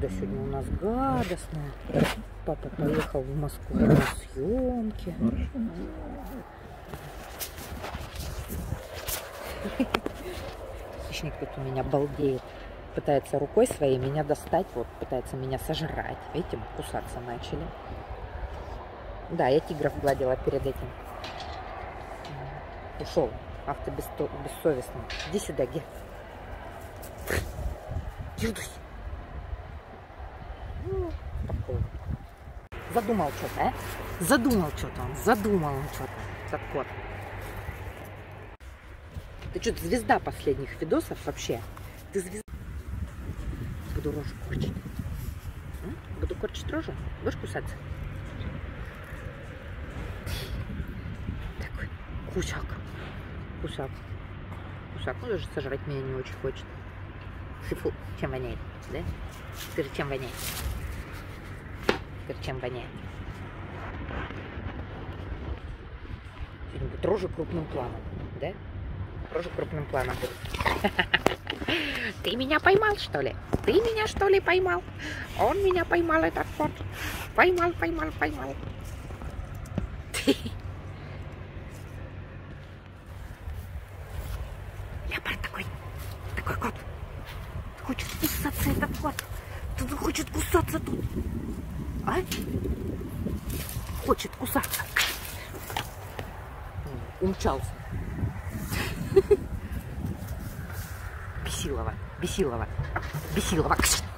Погода сегодня у нас гадостная. Папа поехал в Москву на съемки. Хищник тут у меня балдеет. Пытается рукой своей меня достать. Вот, пытается меня сожрать. Видите, кусаться начали. Да, я тигров гладила перед этим. Ушел. Ах ты бессовестный. Иди сюда, Ге. Дюдусь. Задумал что-то, а? Задумал что-то он. Задумал он что-то. Этот кот. Ты что-то звезда последних видосов вообще. Ты звезда. Буду рожу корчить. Буду корчить рожу. Будешь кусаться? Такой кусак. Кусак. Кусак. Ну, даже сожрать меня не очень хочет. Фу, чем воняет, да? Скажи, чем воняет? Скажи, чем воняет? Сегодня будет рожа крупным планом, да? Рожа крупным планом будет. Ты меня поймал, что ли? Ты меня, что ли, поймал? Он меня поймал, этот кот. Поймал, поймал, поймал. Леопард такой. Такой кот. Хочет кусаться этот кот. Тут хочет кусаться тут. А? Хочет кусаться. Умчался. Бесилова. Бесилова. Бесилова.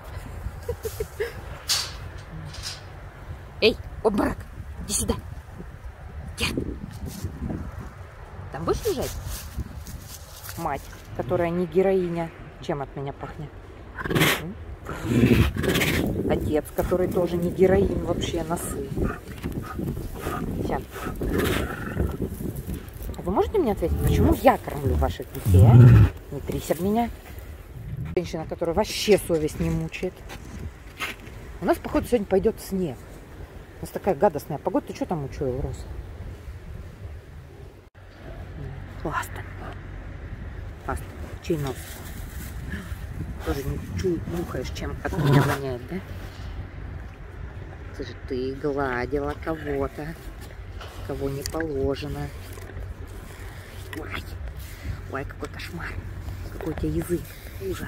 Эй, обморок. Иди сюда. Я. Там будешь лежать? Мать, которая не героиня. Чем от меня пахнет? Отец, который тоже не героин вообще, носы. Сейчас. А вы можете мне ответить, почему я кормлю ваших детей, а? Не трись об меня. Женщина, которая вообще совесть не мучает. У нас, походу, сегодня пойдет снег. У нас такая гадостная погода. Ты что там учуял, Рос? Ласта. Ласта. Чей нос? Тоже не нюхаешь, чем от меня воняет, да? Слушай, ты гладила кого-то, кого не положено. Ой, ой, какой кошмар. Какой у тебя язык. Ужас.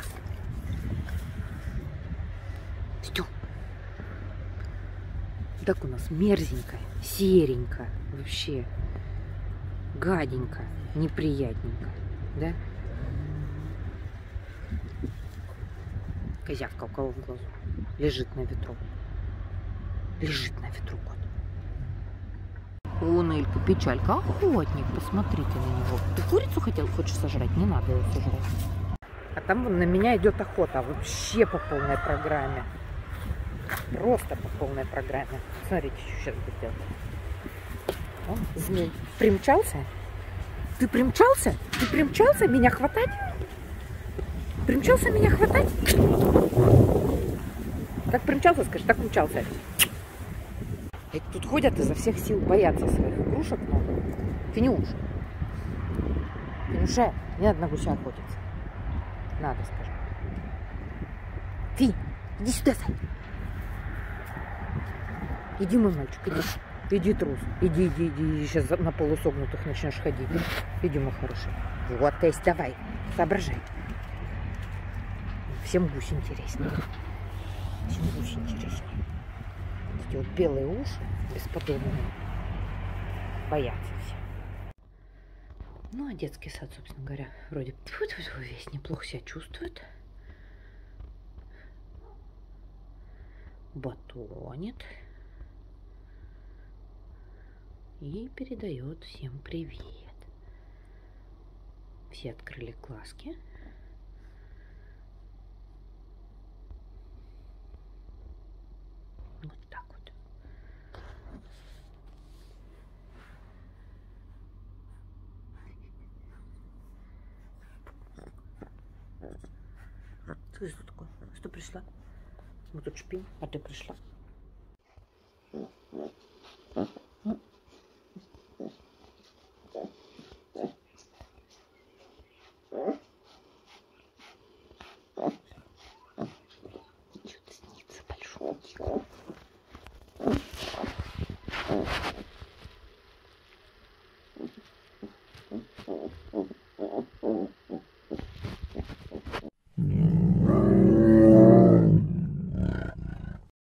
Стё. Так у нас мерзенько, серенько, вообще гаденько, неприятненько, да? Козявка у кого в глазу? Лежит на ветру. Лежит на ветру кот. Унылька, печалька, охотник, посмотрите на него. Ты курицу хочешь сожрать? Не надо ее сожрать. А там вон на меня идет охота. Вообще по полной программе. Просто по полной программе. Смотрите, что сейчас будет делать. О, змей. Примчался? Ты примчался? Ты примчался меня хватать? Примчался меня хватать? Как примчался, скажи, так умчался. И тут ходят изо всех сил, боятся своих игрушек. Но... Финюш. Финюша, не надо на гуся охотиться. Надо, скажи. Фи, иди сюда, Сань. Иди, мой мальчик, иди. Иди, трус. Иди, иди, иди. Сейчас на полусогнутых начнешь ходить. Иди, мой хороший. Вот, тесть, давай. Соображай. Всем гусь интереснее. Всем гусь интереснее. Эти вот белые уши бесподобные. Боятся все. Ну, а детский сад, собственно говоря, вроде весь неплохо себя чувствует. Батонит. И передает всем привет. Все открыли глазки. Вот так вот. Что это такое? Что пришла? Мы тут шпим, а ты пришла. Что-то снится.